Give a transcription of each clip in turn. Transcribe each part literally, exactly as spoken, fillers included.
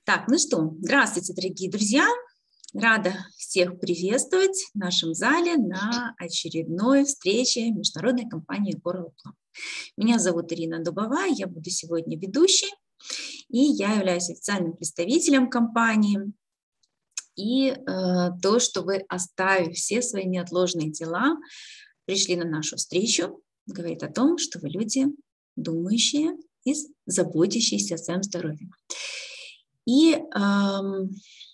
Так, ну что, здравствуйте, дорогие друзья. Рада всех приветствовать в нашем зале на очередной встрече международной компании Coral Club. Меня зовут Ирина Дубова, я буду сегодня ведущей, и я являюсь официальным представителем компании. И э, то, что вы, оставив все свои неотложные дела, пришли на нашу встречу, говорит о том, что вы люди думающие и заботящиеся о своем здоровье. И эм,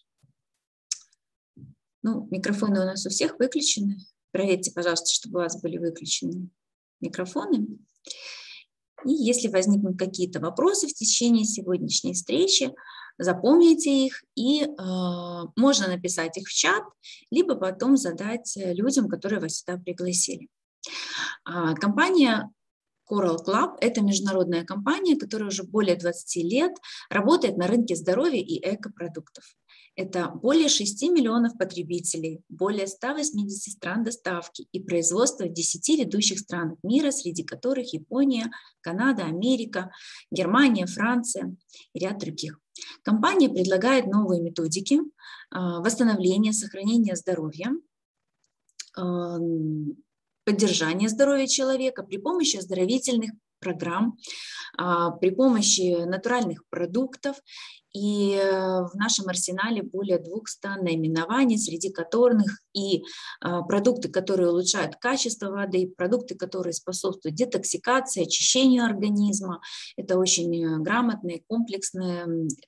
ну, микрофоны у нас у всех выключены. Проверьте, пожалуйста, чтобы у вас были выключены микрофоны. И если возникнут какие-то вопросы в течение сегодняшней встречи, запомните их, и э, можно написать их в чат, либо потом задать людям, которые вас сюда пригласили. А, компания Coral Club – это международная компания, которая уже более двадцати лет работает на рынке здоровья и экопродуктов. Это более шести миллионов потребителей, более ста восьмидесяти стран доставки и производства в десяти ведущих странах мира, среди которых Япония, Канада, Америка, Германия, Франция и ряд других. Компания предлагает новые методики восстановления, сохранения здоровья, поддержания здоровья человека при помощи оздоровительных программ, при помощи натуральных продуктов. И в нашем арсенале более двухсот наименований, среди которых и продукты, которые улучшают качество воды, продукты, которые способствуют детоксикации, очищению организма. Это очень грамотные, комплексные,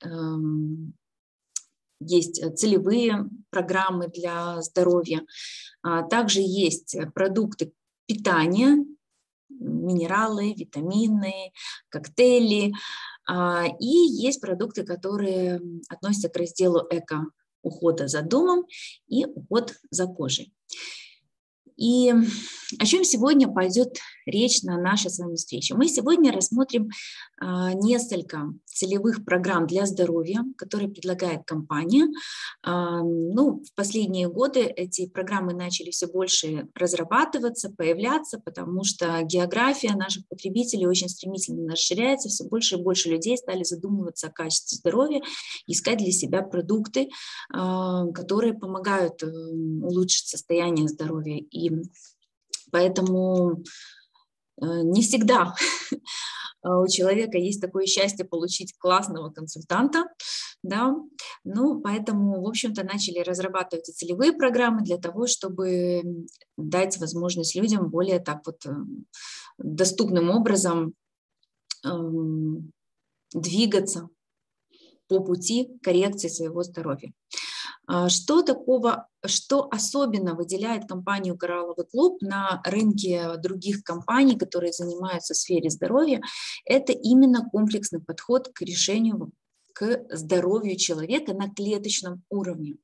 есть целевые программы для здоровья. Также есть продукты питания, минералы, витамины, коктейли. И есть продукты, которые относятся к разделу эко-ухода за домом и уход за кожей. И о чем сегодня пойдет речь на нашей с вами встрече? Мы сегодня рассмотрим а, несколько целевых программ для здоровья, которые предлагает компания. А, ну, в последние годы эти программы начали все больше разрабатываться, появляться, потому что география наших потребителей очень стремительно расширяется, все больше и больше людей стали задумываться о качестве здоровья, искать для себя продукты, а, которые помогают улучшить состояние здоровья. И поэтому не всегда у человека есть такое счастье получить классного консультанта, да, ну, поэтому, в общем-то, начали разрабатывать и целевые программы для того, чтобы дать возможность людям более так вот доступным образом эм, двигаться по пути коррекции своего здоровья. Что такого, что особенно выделяет компанию Коралловый клуб на рынке других компаний, которые занимаются в сфере здоровья, это именно комплексный подход к решению, к здоровью человека на клеточном уровне.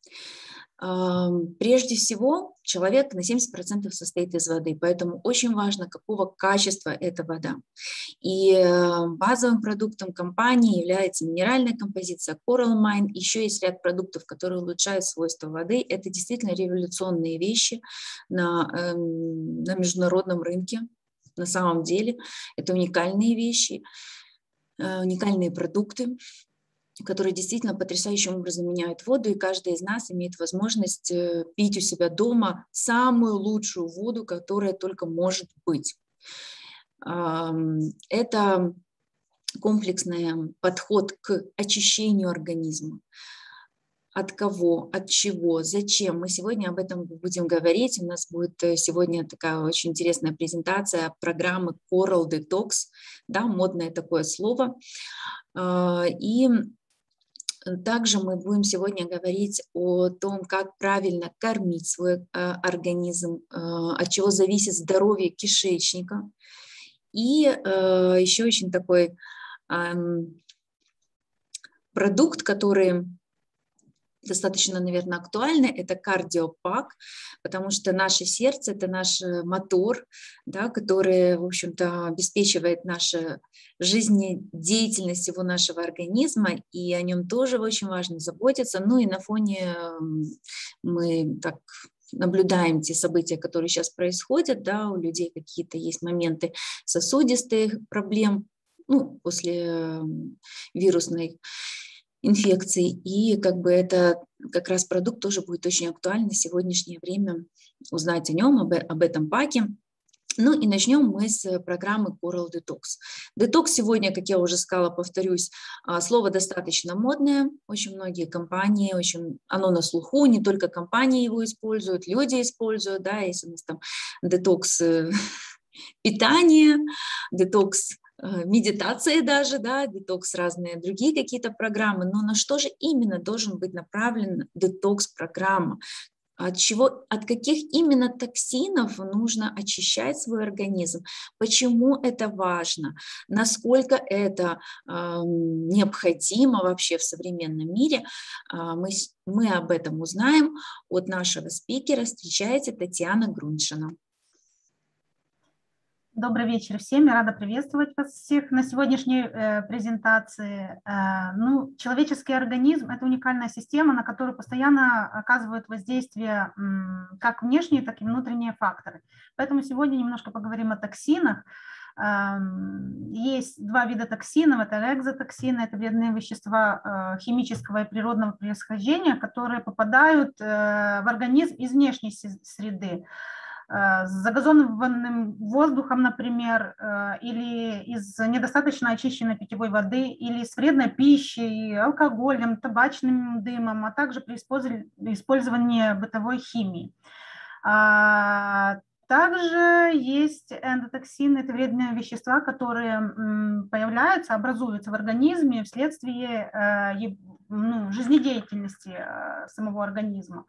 Прежде всего, человек на семьдесят процентов состоит из воды, поэтому очень важно, какого качества эта вода. И базовым продуктом компании является минеральная композиция Coral Mine. Еще есть ряд продуктов, которые улучшают свойства воды. Это действительно революционные вещи на, на международном рынке. На самом деле это уникальные вещи, уникальные продукты, которые действительно потрясающим образом меняют воду, и каждый из нас имеет возможность пить у себя дома самую лучшую воду, которая только может быть. Это комплексный подход к очищению организма. От кого, от чего, зачем. Мы сегодня об этом будем говорить. У нас будет сегодня такая очень интересная презентация программы Coral Detox, да, модное такое слово. И также мы будем сегодня говорить о том, как правильно кормить свой организм, от чего зависит здоровье кишечника. И еще очень такой продукт, который достаточно, наверное, актуальны, это кардиопак, потому что наше сердце – это наш мотор, да, который, в общем-то, обеспечивает нашу жизнедеятельность всего нашего организма, и о нем тоже очень важно заботиться. Ну и на фоне мы так наблюдаем те события, которые сейчас происходят, да, у людей какие-то есть моменты сосудистых проблем, ну, после вирусной инфекций. И как бы это как раз продукт тоже будет очень актуален на сегодняшнее время узнать о нем, об, об этом паке. Ну и начнем мы с программы Coral Detox. Detox сегодня, как я уже сказала, повторюсь, слово достаточно модное. Очень многие компании, очень, оно на слуху, не только компании его используют, люди используют, да, если у нас там детокс питания, детокс медитации даже, да, детокс, разные другие какие-то программы. Но на что же именно должен быть направлен детокс-программа? От чего, от каких именно токсинов нужно очищать свой организм, почему это важно, насколько это э, необходимо вообще в современном мире, э, мы, мы об этом узнаем от нашего спикера. Встречайте, Татьяна Груньшина. Добрый вечер всем, я рада приветствовать вас всех на сегодняшней э, презентации. Э, ну, человеческий организм – это уникальная система, на которую постоянно оказывают воздействие э, как внешние, так и внутренние факторы. Поэтому сегодня немножко поговорим о токсинах. Э, есть два вида токсинов – это экзотоксины, это вредные вещества э, химического и природного происхождения, которые попадают э, в организм из внешней среды. С загазованным воздухом, например, или из недостаточно очищенной питьевой воды, или с вредной пищей, алкоголем, табачным дымом, а также при использовании бытовой химии. Также есть эндотоксины, это вредные вещества, которые появляются, образуются в организме вследствие ну, жизнедеятельности самого организма.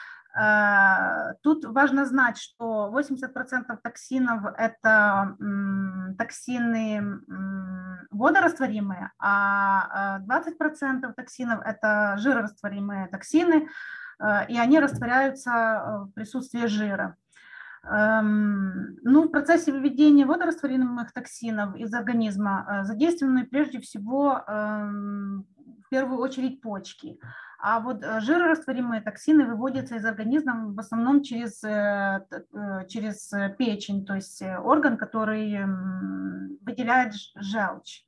Тут важно знать, что восемьдесят процентов токсинов – это токсины водорастворимые, а двадцать процентов токсинов – это жирорастворимые токсины, и они растворяются в присутствии жира. Ну, в процессе выведения водорастворимых токсинов из организма задействованы прежде всего в первую очередь почки. А вот жирорастворимые токсины выводятся из организма в основном через, через печень, то есть орган, который выделяет желчь.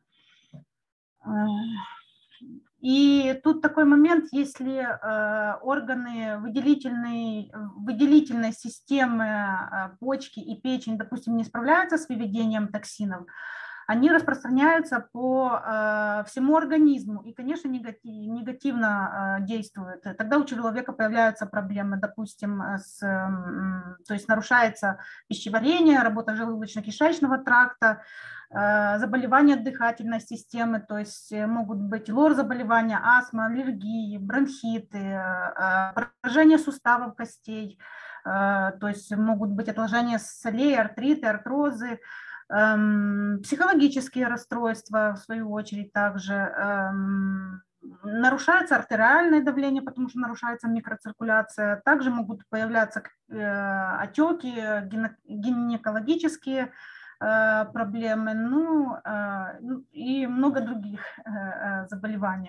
И тут такой момент, если органы выделительной, выделительной системы почки и печень, допустим, не справляются с выведением токсинов, они распространяются по э, всему организму и, конечно, негатив, негативно э, действуют. Тогда у человека появляются проблемы, допустим, с, э, то есть нарушается пищеварение, работа желудочно-кишечного тракта, э, заболевания дыхательной системы, то есть могут быть лор-заболевания, астма, аллергии, бронхиты, э, поражение суставов, костей, э, то есть могут быть отложения солей, артриты, артрозы, психологические расстройства, в свою очередь, также нарушается артериальное давление, потому что нарушается микроциркуляция. Также могут появляться отеки, гинекологические проблемы, ну и много других заболеваний.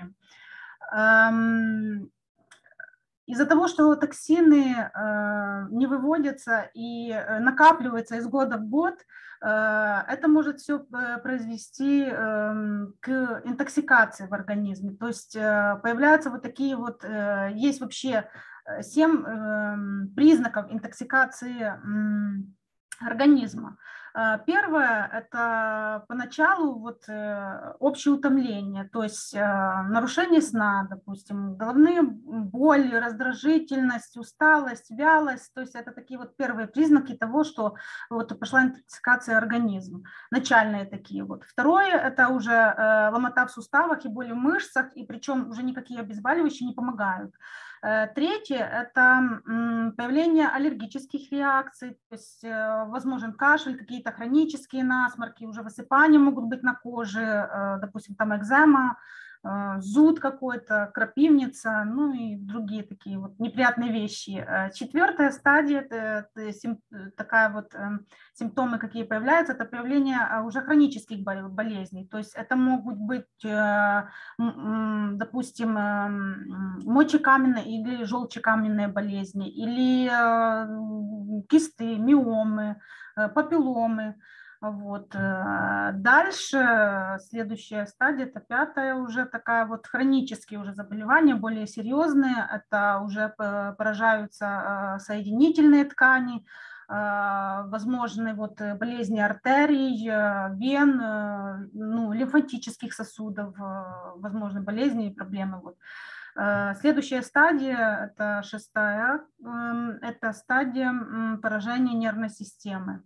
Из-за того, что токсины э, не выводятся и накапливаются из года в год, э, это может все произвести э, к интоксикации в организме. То есть э, появляются вот такие вот, э, есть вообще семь э, признаков интоксикации э, организма. Первое – это поначалу вот общее утомление, то есть нарушение сна, допустим, головные боли, раздражительность, усталость, вялость, то есть это такие вот первые признаки того, что вот пошла интоксикация организма, начальные такие вот. Второе – это уже ломота в суставах и боли в мышцах, и причем уже никакие обезболивающие не помогают. Третье – это появление аллергических реакций, то есть возможен кашель, какие-то хронические насморки, уже высыпания могут быть на коже, допустим, там экзема, зуд какой-то, крапивница, ну и другие такие вот неприятные вещи. Четвертая стадия, это, это такая вот симптомы, какие появляются, это появление уже хронических болезней, то есть это могут быть, допустим, мочекаменные или желчекаменные болезни, или кисты, миомы, папилломы, Вот. Дальше следующая стадия, это пятая, уже такая вот хронические уже заболевания, более серьезные, это уже поражаются соединительные ткани, возможны вот болезни артерий, вен, ну, лимфатических сосудов, возможны болезни и проблемы. Вот. Следующая стадия, это шестая, это стадия поражения нервной системы.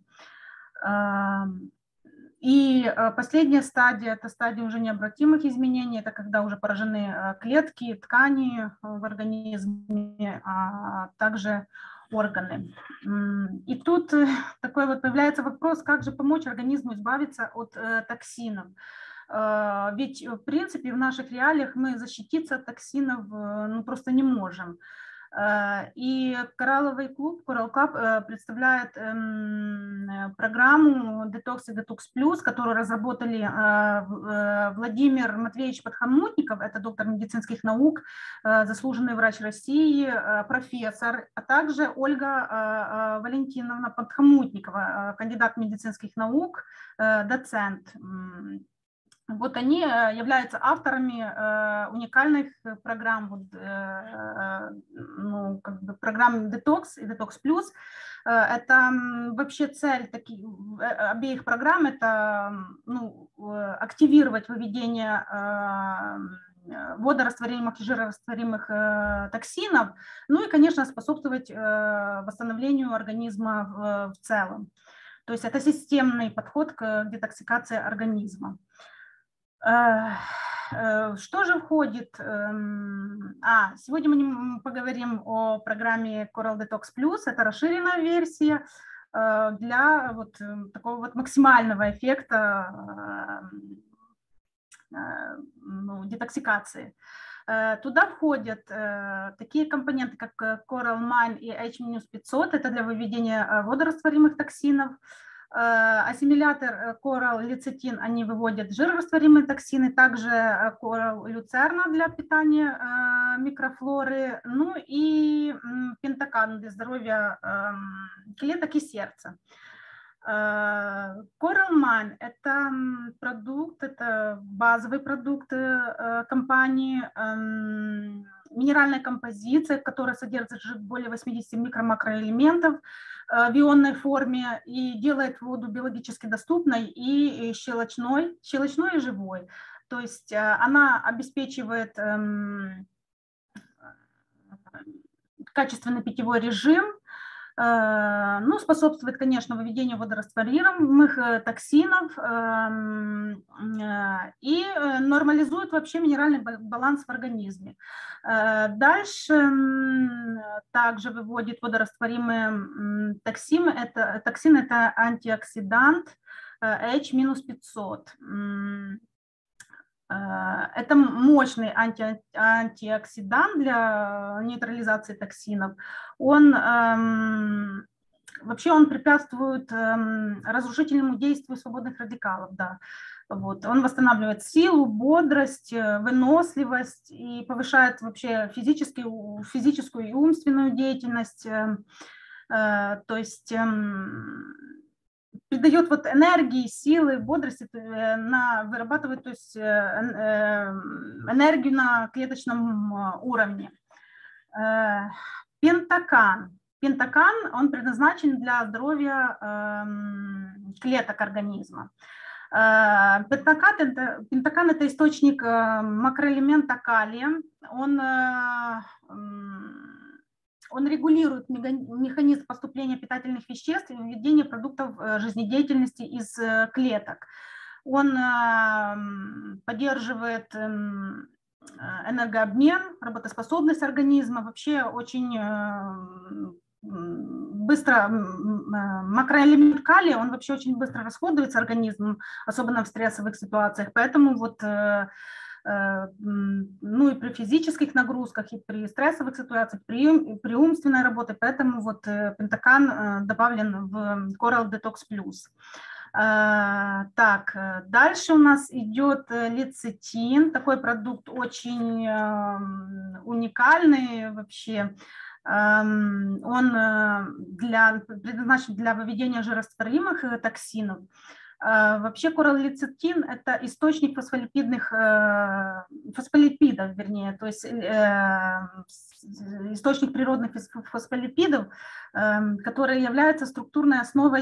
И последняя стадия, это стадия уже необратимых изменений, это когда уже поражены клетки, ткани в организме, а также органы. И тут такой вот появляется вопрос, как же помочь организму избавиться от токсинов. Ведь, в принципе, в наших реалиях мы защититься от токсинов ну, просто не можем. И Коралловый клуб, Coral Club представляет программу Detox и Detox Plus, которую разработали Владимир Матвеевич Подхомутников, это доктор медицинских наук, заслуженный врач России, профессор, а также Ольга Валентиновна Подхомутникова, кандидат медицинских наук, доцент. Вот они являются авторами э, уникальных программ, вот, э, ну, как бы программ Detox и Detox Plus. Э, это вообще цель таких, обеих программ, это ну, активировать выведение э, водорастворимых и жирорастворимых э, токсинов, ну и, конечно, способствовать э, восстановлению организма в, в целом. То есть это системный подход к детоксикации организма. Что же входит? А, сегодня мы поговорим о программе Coral Detox Plus. Это расширенная версия для вот такого вот максимального эффекта ну, детоксикации. Туда входят такие компоненты, как Coral Mine и эйч пятьсот, это для выведения водорастворимых токсинов. Ассимилятор Coral лецитин, они выводят жирорастворимые токсины, также Coral люцерна для питания микрофлоры, ну и пентакан для здоровья клеток и сердца. Coral Mine – это продукт, это базовый продукт компании, минеральная композиция, которая содержит более восьмидесяти микро-макроэлементов в ионной форме и делает воду биологически доступной и щелочной, щелочной и живой. То есть она обеспечивает качественный питьевой режим, ну, способствует, конечно, выведению водорастворимых токсинов и нормализует вообще минеральный баланс в организме. Дальше также выводит водорастворимые токсины. Это, токсин – это антиоксидант эйч пятьсот. Это мощный анти, антиоксидант для нейтрализации токсинов. Он эм, вообще он препятствует эм, разрушительному действию свободных радикалов. Да. Вот. Он восстанавливает силу, бодрость, выносливость и повышает вообще физическую, физическую и умственную деятельность. Э, э, то есть э, придает вот энергии, силы, бодрости, на, вырабатывает то есть, энергию на клеточном уровне. Пентакан. Пентакан, он предназначен для здоровья клеток организма. Пентакан это, пентакан – это источник макроэлемента калия. Он Он регулирует механизм поступления питательных веществ и выведения продуктов жизнедеятельности из клеток. Он поддерживает энергообмен, работоспособность организма. Вообще очень быстро, макроэлемент калия, он вообще очень быстро расходуется организмом, особенно в стрессовых ситуациях. Поэтому вот ну и при физических нагрузках, и при стрессовых ситуациях, при, при умственной работе, поэтому вот пентакан добавлен в Coral Detox Plus. Так, дальше у нас идет лецитин, такой продукт очень уникальный вообще. Он для, предназначен для выведения жирорастворимых токсинов. Вообще кораллецитин – это источник фосфолипидных, фосфолипидов, вернее, то есть источник природных фосфолипидов, которые являются структурной основой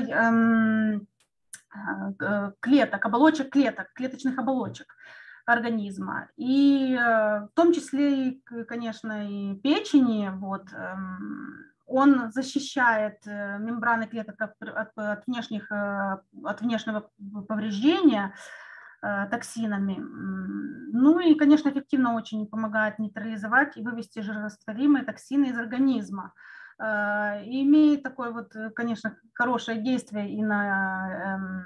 клеток, оболочек клеток, клеточных оболочек организма. И в том числе, конечно, и печени, вот, он защищает мембраны клеток от, от, внешних, от внешнего повреждения токсинами. Ну и, конечно, эффективно очень помогает нейтрализовать и вывести жирорастворимые токсины из организма. И имеет такое вот, конечно, хорошее действие и на,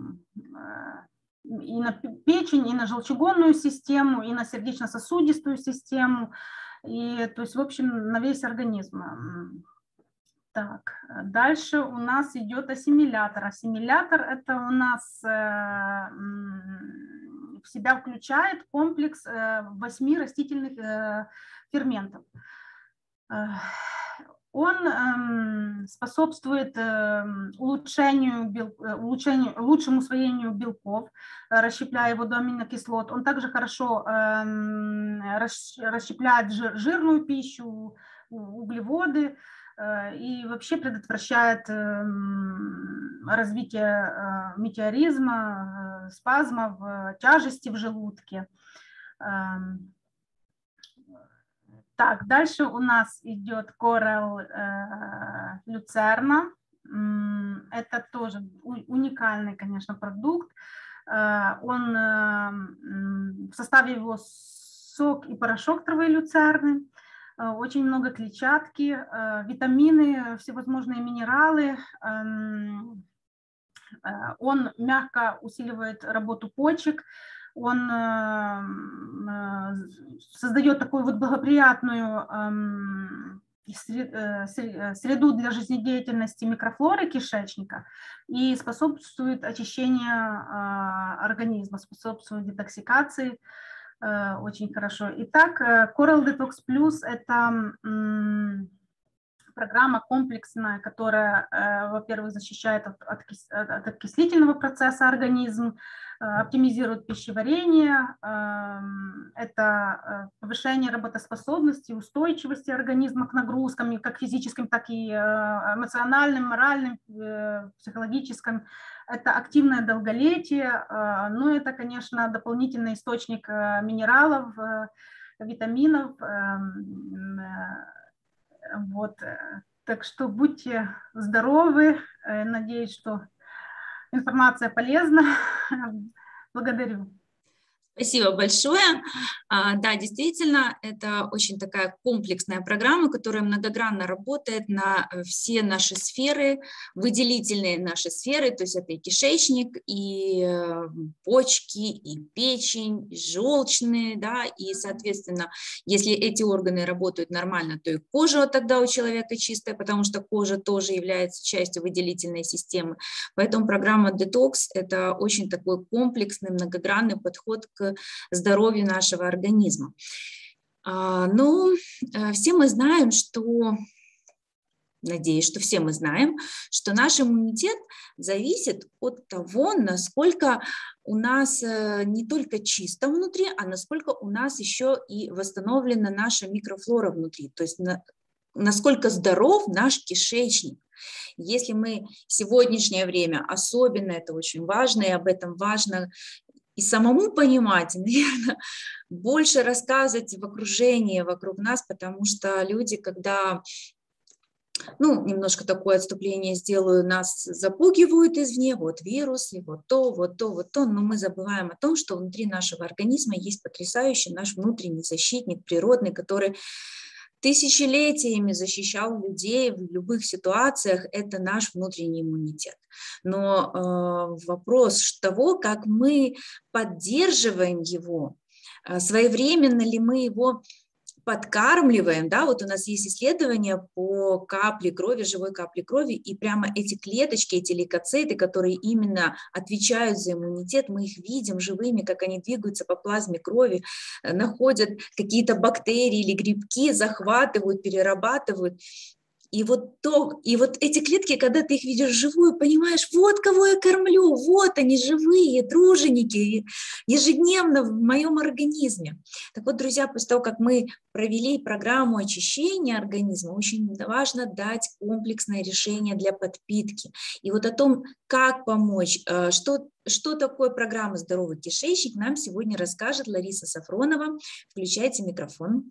и на печень, и на желчегонную систему, и на сердечно-сосудистую систему, и, то есть, в общем, на весь организм. Так, дальше у нас идет ассимилятор. Ассимилятор – это у нас э, в себя включает комплекс э, восьми растительных э, ферментов. Он э, способствует э, улучшению, бел, улучшению, лучшему усвоению белков, э, расщепляя его до аминокислот. Он также хорошо э, расщепляет жир, жирную пищу, углеводы, и вообще предотвращает развитие метеоризма, спазмов, тяжести в желудке. Так, дальше у нас идет коралл люцерна. Это тоже уникальный, конечно, продукт. Он в составе его сок и порошок травы люцерны. Очень много клетчатки, витамины, всевозможные минералы. Он мягко усиливает работу почек, он создает такую вот благоприятную среду для жизнедеятельности микрофлоры кишечника и способствует очищению организма, способствует детоксикации. Очень хорошо. Итак, Coral Detox Plus – это программа комплексная, которая, во-первых, защищает от, от, от окислительного процесса организм, оптимизирует пищеварение, это повышение работоспособности, устойчивости организма к нагрузкам, как физическим, так и эмоциональным, моральным, психологическим. Это активное долголетие, но это, конечно, дополнительный источник минералов, витаминов. Вот. Так что будьте здоровы. Надеюсь, что информация полезна. Благодарю. Спасибо большое. Да, действительно, это очень такая комплексная программа, которая многогранно работает на все наши сферы, выделительные наши сферы, то есть это и кишечник, и почки, и печень, и желчные, да, и, соответственно, если эти органы работают нормально, то и кожа тогда у человека чистая, потому что кожа тоже является частью выделительной системы. Поэтому программа Detox – это очень такой комплексный, многогранный подход к здоровью нашего организма. Ну, все мы знаем, что, надеюсь, что все мы знаем, что наш иммунитет зависит от того, насколько у нас не только чисто внутри, а насколько у нас еще и восстановлена наша микрофлора внутри, то есть на, насколько здоров наш кишечник. Если мы в сегодняшнее время, особенно это очень важно, и об этом важно и самому понимать, и, наверное, больше рассказывать в окружении вокруг нас, потому что люди, когда, ну, немножко такое отступление сделаю, нас запугивают извне, вот вирус, и вот то, вот то, вот то, но мы забываем о том, что внутри нашего организма есть потрясающий наш внутренний защитник природный, который тысячелетиями защищал людей в любых ситуациях, это наш внутренний иммунитет. Но э, вопрос того, как мы поддерживаем его, э, своевременно ли мы его подкармливаем, да, вот у нас есть исследования по капле крови, живой капле крови, и прямо эти клеточки, эти лейкоциты, которые именно отвечают за иммунитет, мы их видим живыми, как они двигаются по плазме крови, находят какие-то бактерии или грибки, захватывают, перерабатывают. И вот, то, и вот эти клетки, когда ты их видишь вживую, понимаешь, вот кого я кормлю, вот они живые, труженики, ежедневно в моем организме. Так вот, друзья, после того, как мы провели программу очищения организма, очень важно дать комплексное решение для подпитки. И вот о том, как помочь, что, что такое программа «Здоровый кишечник», нам сегодня расскажет Лариса Сафронова. Включайте микрофон.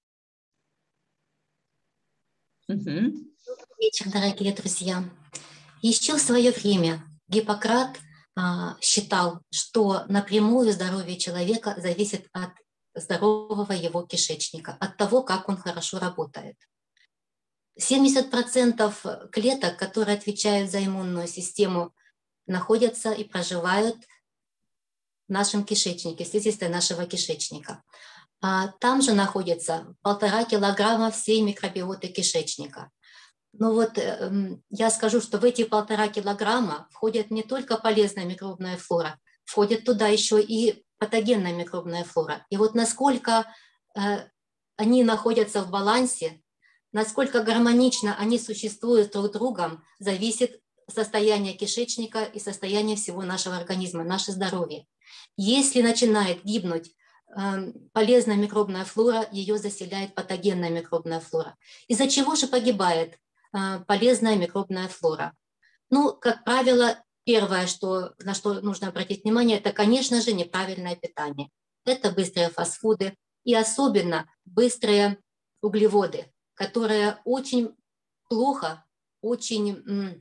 Угу. Добрый вечер, дорогие друзья. Еще в свое время Гиппократ а, считал, что напрямую здоровье человека зависит от здорового его кишечника, от того, как он хорошо работает. семьдесят процентов клеток, которые отвечают за иммунную систему, находятся и проживают в нашем кишечнике, в слизистой нашего кишечника. А там же находится полтора килограмма всей микробиоты кишечника. Ну вот э, я скажу, что в эти полтора килограмма входит не только полезная микробная флора, входит туда еще и патогенная микробная флора. И вот насколько э, они находятся в балансе, насколько гармонично они существуют друг с другом, зависит состояние кишечника и состояние всего нашего организма, наше здоровье. Если начинает гибнуть э, полезная микробная флора, ее заселяет патогенная микробная флора. Из-за чего же погибает э, полезная микробная флора? Ну, как правило, первое, что, на что нужно обратить внимание, это, конечно же, неправильное питание. Это быстрые фастфуды и особенно быстрые углеводы, которые очень плохо, очень м,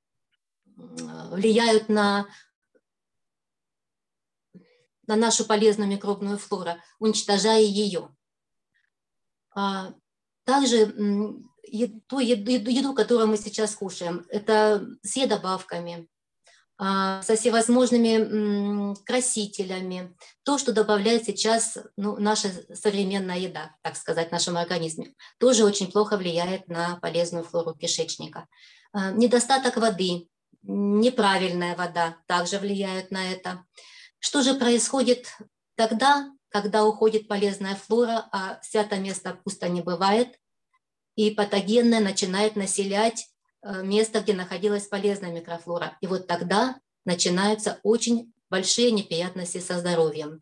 влияют на на нашу полезную микробную флору, уничтожая ее. Также ту еду, которую мы сейчас кушаем, это с добавками, со всевозможными красителями, то, что добавляет сейчас ну, наша современная еда, так сказать, в нашем организме, тоже очень плохо влияет на полезную флору кишечника. Недостаток воды, неправильная вода также влияет на это. Что же происходит тогда, когда уходит полезная флора, а свято место пусто не бывает, и патогенная начинает населять место, где находилась полезная микрофлора. И вот тогда начинаются очень большие неприятности со здоровьем.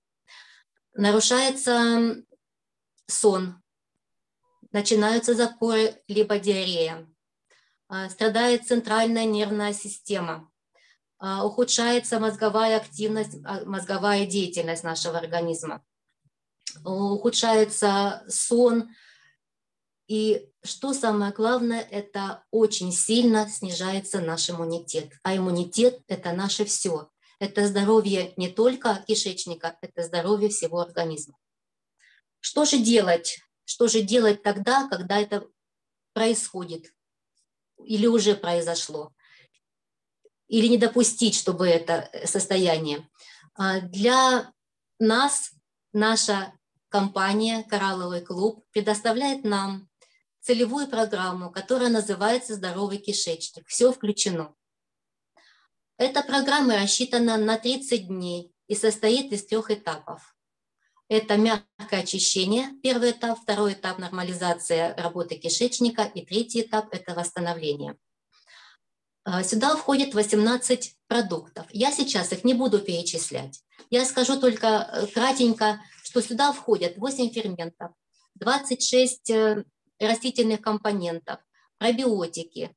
Нарушается сон, начинаются запоры либо диарея, страдает центральная нервная система, ухудшается мозговая активность, мозговая деятельность нашего организма, ухудшается сон. И что самое главное, это очень сильно снижается наш иммунитет. А иммунитет – это наше все. Это здоровье не только кишечника, это здоровье всего организма. Что же делать? Что же делать тогда, когда это происходит или уже произошло? Или не допустить, чтобы это состояние. Для нас наша компания «Коралловый клуб» предоставляет нам целевую программу, которая называется «Здоровый кишечник». Все включено. Эта программа рассчитана на тридцать дней и состоит из трех этапов. Это мягкое очищение, первый этап, второй этап – нормализация работы кишечника и третий этап – это восстановление. Сюда входит восемнадцать продуктов. Я сейчас их не буду перечислять. Я скажу только кратенько, что сюда входят восемь ферментов, двадцать шесть растительных компонентов, пробиотики,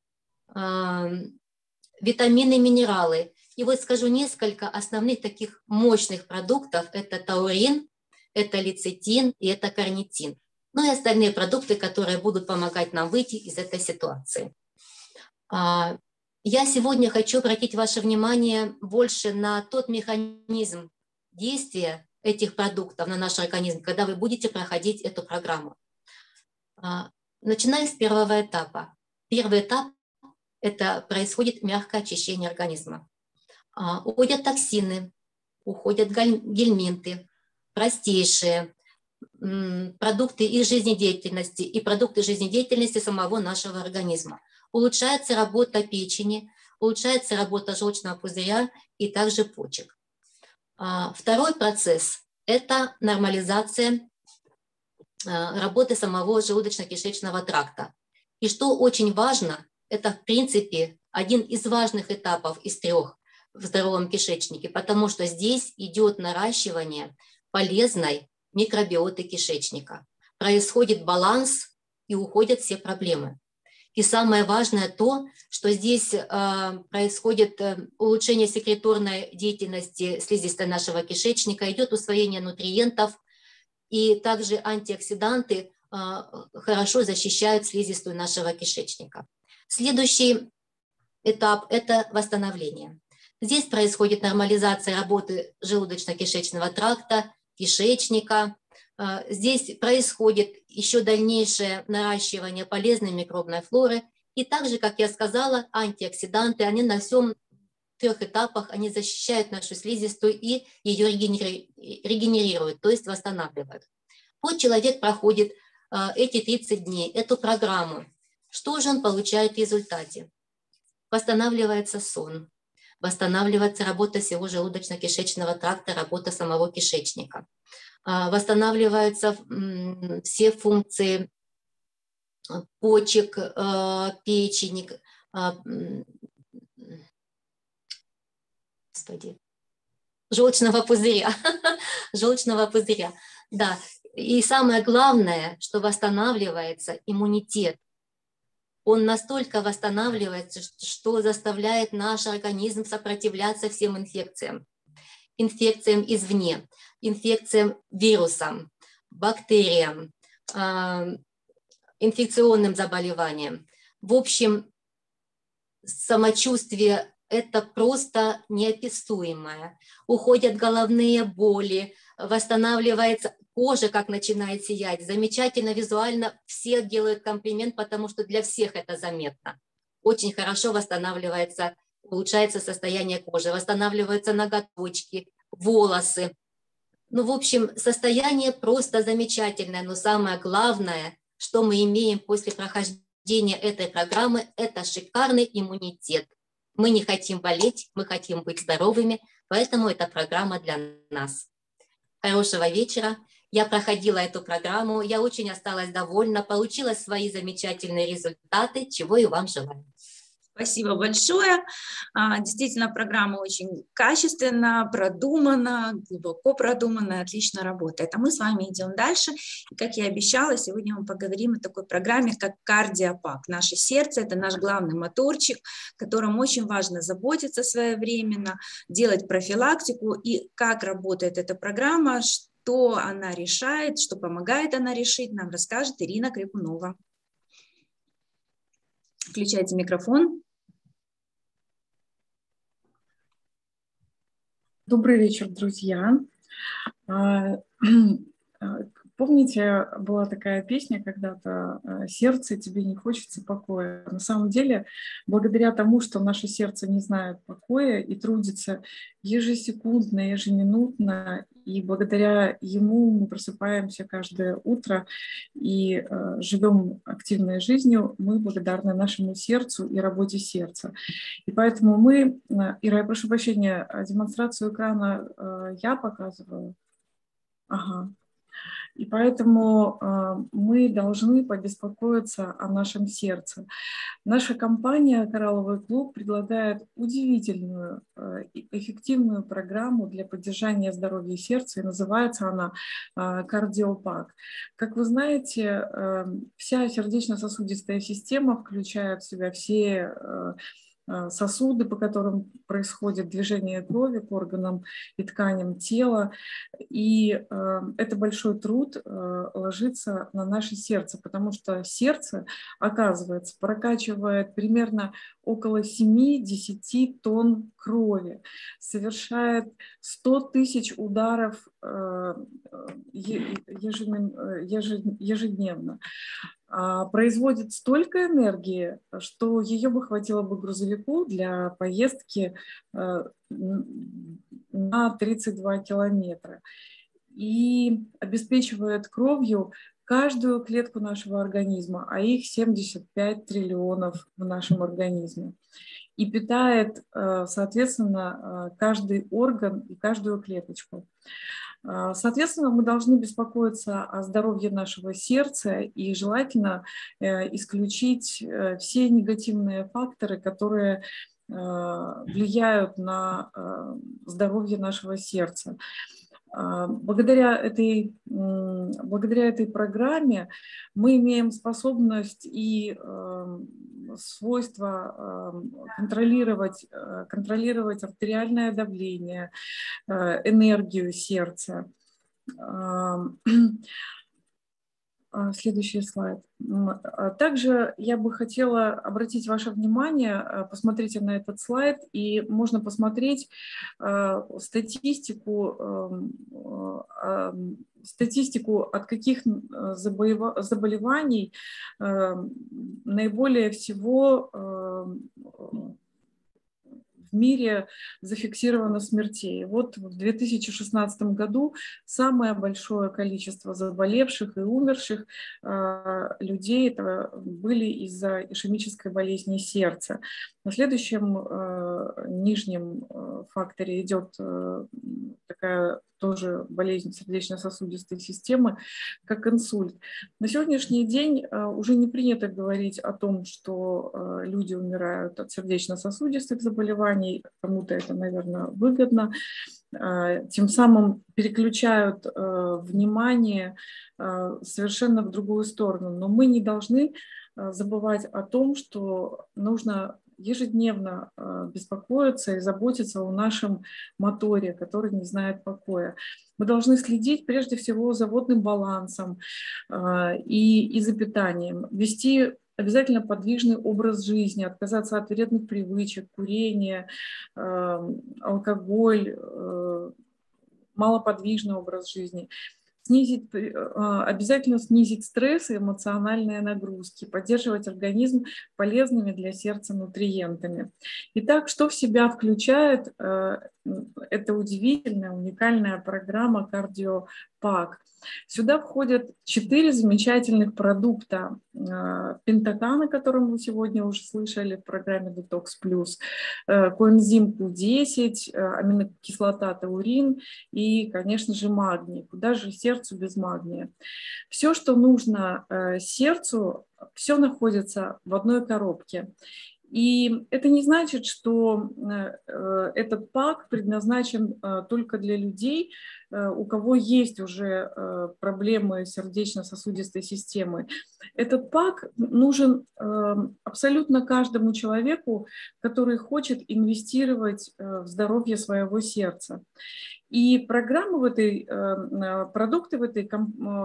витамины, минералы. И вот скажу несколько основных таких мощных продуктов. Это таурин, это лецитин и это карнитин. Ну и остальные продукты, которые будут помогать нам выйти из этой ситуации. Я сегодня хочу обратить ваше внимание больше на тот механизм действия этих продуктов на наш организм, когда вы будете проходить эту программу. Начиная с первого этапа. Первый этап – это происходит мягкое очищение организма. Уходят токсины, уходят гельминты, простейшие продукты их жизнедеятельности и продукты жизнедеятельности самого нашего организма. Улучшается работа печени, улучшается работа желчного пузыря и также почек. Второй процесс – это нормализация работы самого желудочно-кишечного тракта. И что очень важно, это в принципе один из важных этапов из трех в здоровом кишечнике, потому что здесь идет наращивание полезной микробиоты кишечника. Происходит баланс и уходят все проблемы. И самое важное то, что здесь э, происходит э, улучшение секреторной деятельности слизистой нашего кишечника, идет усвоение нутриентов, и также антиоксиданты э, хорошо защищают слизистую нашего кишечника. Следующий этап – это восстановление. Здесь происходит нормализация работы желудочно-кишечного тракта, кишечника. Здесь происходит еще дальнейшее наращивание полезной микробной флоры. И также, как я сказала, антиоксиданты, они на всем трех этапах, они защищают нашу слизистую и ее регенерируют, то есть восстанавливают. Вот человек проходит эти тридцать дней, эту программу. Что же он получает в результате? Восстанавливается сон, восстанавливается работа всего желудочно-кишечного тракта, работа самого кишечника. Восстанавливаются все функции почек, печени, господи, желчного пузыря, желчного пузыря, да. И самое главное, что восстанавливается иммунитет. Он настолько восстанавливается, что заставляет наш организм сопротивляться всем инфекциям. Инфекциям извне, инфекциям вирусам, бактериям, инфекционным заболеваниям. В общем, самочувствие это просто неописуемое. Уходят головные боли, восстанавливается кожа, как начинает сиять. Замечательно визуально, все делают комплимент, потому что для всех это заметно. Очень хорошо восстанавливается, улучшается состояние кожи, восстанавливаются ноготочки, волосы. Ну, в общем, состояние просто замечательное, но самое главное, что мы имеем после прохождения этой программы, это шикарный иммунитет. Мы не хотим болеть, мы хотим быть здоровыми, поэтому эта программа для нас. Хорошего вечера. Я проходила эту программу, я очень осталась довольна, получила свои замечательные результаты, чего и вам желаю. Спасибо большое. Действительно, программа очень качественно, продумана, глубоко продумана, отлично работает. А мы с вами идем дальше. И, как я и обещала, сегодня мы поговорим о такой программе, как кардиопак. Наше сердце – это наш главный моторчик, которым очень важно заботиться своевременно, делать профилактику. И как работает эта программа, что она решает, что помогает она решить, нам расскажет Ирина Крикунова. Включайте микрофон. Добрый вечер, друзья. Помните, была такая песня когда-то «Сердце, тебе не хочется покоя». На самом деле, благодаря тому, что наше сердце не знает покоя и трудится ежесекундно, ежеминутно, и благодаря ему мы просыпаемся каждое утро и э, живем активной жизнью, мы благодарны нашему сердцу и работе сердца. И поэтому мы, Ира, я прошу прощения, демонстрацию экрана э, я показываю. Ага. И поэтому э, мы должны побеспокоиться о нашем сердце. Наша компания «Коралловый клуб» предлагает удивительную, э, эффективную программу для поддержания здоровья сердца, и называется она э, «Кардиопак». Как вы знаете, э, вся сердечно-сосудистая система включает в себя все э, сосуды, по которым происходит движение крови к органам и тканям тела. И э, это большой труд э, ложится на наше сердце, потому что сердце, оказывается, прокачивает примерно около семи-десяти тонн крови, совершает сто тысяч ударов э, ежедневно. Производит столько энергии, что ее бы хватило бы грузовику для поездки на тридцать два километра. И обеспечивает кровью каждую клетку нашего организма, а их семьдесят пять триллионов в нашем организме. И питает, соответственно, каждый орган и каждую клеточку. Соответственно, мы должны беспокоиться о здоровье нашего сердца и желательно исключить все негативные факторы, которые влияют на здоровье нашего сердца. Благодаря этой, благодаря этой программе мы имеем способность и свойство контролировать, контролировать артериальное давление, энергию сердца. Следующий слайд. Также я бы хотела обратить ваше внимание, посмотрите на этот слайд, и можно посмотреть статистику, статистику от каких заболеваний наиболее всего в мире зафиксировано смертей. Вот в две тысячи шестнадцатом году самое большое количество заболевших и умерших э, людей это были из-за ишемической болезни сердца. На следующем э, нижнем э, факторе идет э, такая тоже болезнь сердечно-сосудистой системы, как инсульт. На сегодняшний день уже не принято говорить о том, что люди умирают от сердечно-сосудистых заболеваний, кому-то это, наверное, выгодно. Тем самым переключают внимание совершенно в другую сторону. Но мы не должны забывать о том, что нужно ежедневно беспокоиться и заботиться о нашем моторе, который не знает покоя. Мы должны следить прежде всего за водным балансом и, и за питанием, вести обязательно подвижный образ жизни, отказаться от вредных привычек, курения, алкоголь, малоподвижный образ жизни. Снизить, обязательно снизить стресс и эмоциональные нагрузки, поддерживать организм полезными для сердца нутриентами. Итак, что в себя включает эта удивительная, уникальная программа CardioPack? Сюда входят четыре замечательных продукта Пентакан, о котором вы сегодня уже слышали в программе Detox Plus, коэнзим ку десять, аминокислота таурин и, конечно же, магний. Куда же сердцу без магния? Все, что нужно сердцу, все находится в одной коробке. И это не значит, что этот пак предназначен только для людей, у кого есть уже проблемы сердечно-сосудистой системы. Этот пак нужен абсолютно каждому человеку, который хочет инвестировать в здоровье своего сердца. И программы в этой, продукты в, этой,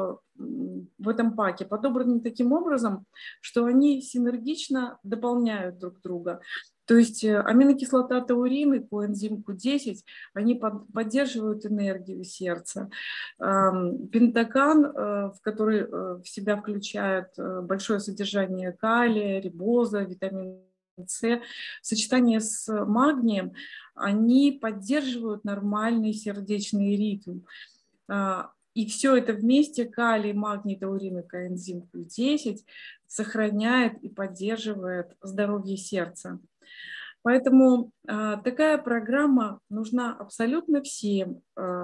в этом паке подобраны таким образом, что они синергично дополняют друг друга. То есть аминокислота таурин и коэнзим ку десять, они поддерживают энергию сердца. Пентакан, в который в себя включает большое содержание калия, рибоза, витамина С, в сочетании с магнием, они поддерживают нормальный сердечный ритм. И все это вместе, калий, магний, таурин и коэнзим ку десять, сохраняет и поддерживает здоровье сердца. Поэтому такая программа нужна абсолютно всем,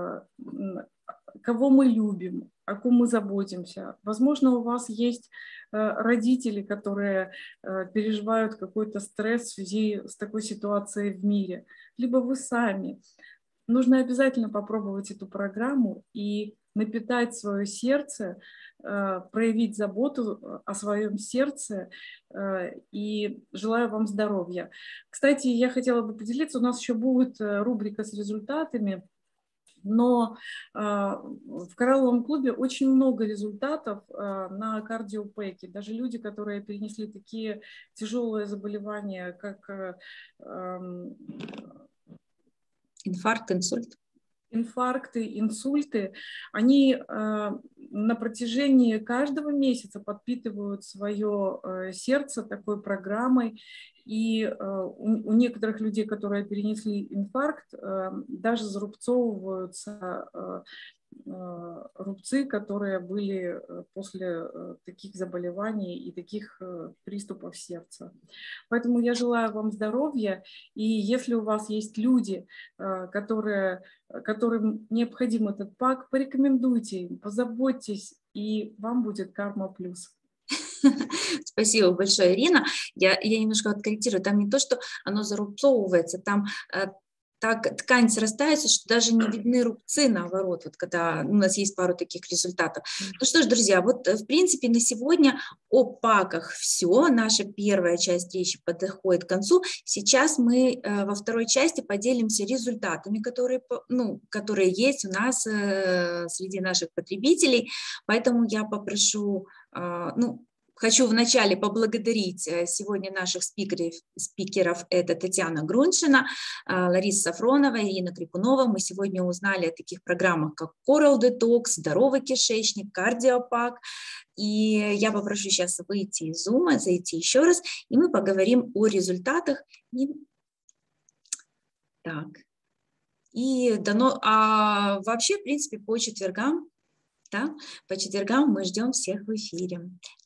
кого мы любим, о ком мы заботимся. Возможно, у вас есть родители, которые переживают какой-то стресс в связи с такой ситуацией в мире, либо вы сами. Нужно обязательно попробовать эту программу и напитать свое сердце, проявить заботу о своем сердце, и желаю вам здоровья. Кстати, я хотела бы поделиться, у нас еще будет рубрика с результатами, но в коралловом клубе очень много результатов на кардиопэке. Даже люди, которые перенесли такие тяжелые заболевания, как инфаркт, инсульт. инфаркты, инсульты, они на протяжении каждого месяца подпитывают свое сердце такой программой. И у некоторых людей, которые перенесли инфаркт, даже зарубцовываются рубцы, которые были после таких заболеваний и таких приступов сердца. Поэтому я желаю вам здоровья, и если у вас есть люди, которые, которым необходим этот пак, порекомендуйте им, позаботьтесь, и вам будет карма плюс. Спасибо большое, Ирина. Я, я немножко откорректирую. Там не то, что оно зарубцовывается, там э, так ткань срастается, что даже не видны рубцы, наоборот, вот когда у нас есть пару таких результатов. Ну что ж, друзья, вот в принципе на сегодня о паках все. Наша первая часть речи подходит к концу. Сейчас мы э, во второй части поделимся результатами, которые, ну, которые есть у нас э, среди наших потребителей. Поэтому я попрошу, э, ну, хочу вначале поблагодарить сегодня наших спикеров. спикеров. Это Татьяна Груншина, Лариса Сафронова, Ирина Крикунова. Мы сегодня узнали о таких программах, как Coral Detox, Здоровый кишечник, Кардиопак. И я попрошу сейчас выйти из Zoom, зайти еще раз, и мы поговорим о результатах. И... Так. И дано... а вообще, в принципе, по четвергам, да, по четвергам мы ждем всех в эфире.